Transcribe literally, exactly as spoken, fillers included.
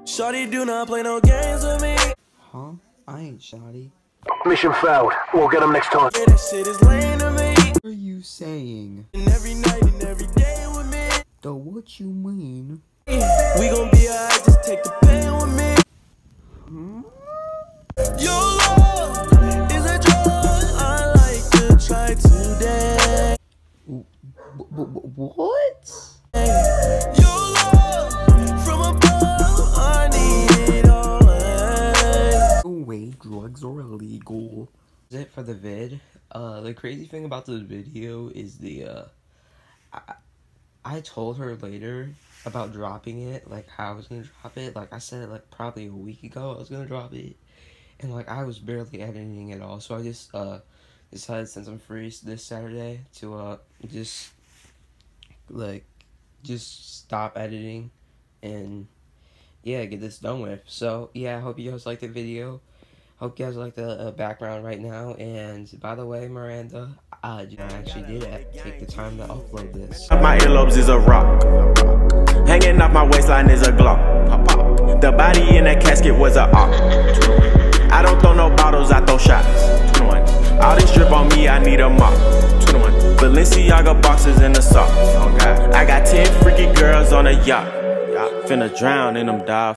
Shawty do not play no games with me. Huh? I ain't Shawty. Mission failed. We'll get him next time. Yeah, that shit is lame to me. What are you saying? And every night and every day with me. Though what you mean? We gon' be alright, just take the pain with me. Hmm? Your love is a drug I like to try today. What? Your love from above, I need it always. No way, drugs are illegal. That's it for the vid. Uh, the crazy thing about this video is the, uh, I, I told her later about dropping it, like how I was gonna drop it. Like I said it like probably a week ago I was gonna drop it. And like I was barely editing at all. So I just, uh, decided since I'm free this Saturday to, uh, just, like, just stop editing and, yeah, get this done with. So, yeah, I hope you guys liked the video. Hope you guys like the uh, background right now. And, by the way, Miranda, I actually did it. Take the time to upload this. My earlobes is a rock. Hanging off my waistline is a glock. The body in that casket was a op. I don't throw no bottles, I throw shots. All this drip on me, I need a mop. Balenciaga boxes in the sock. I got ten freaky girls on a yacht. Finna drown in them dive.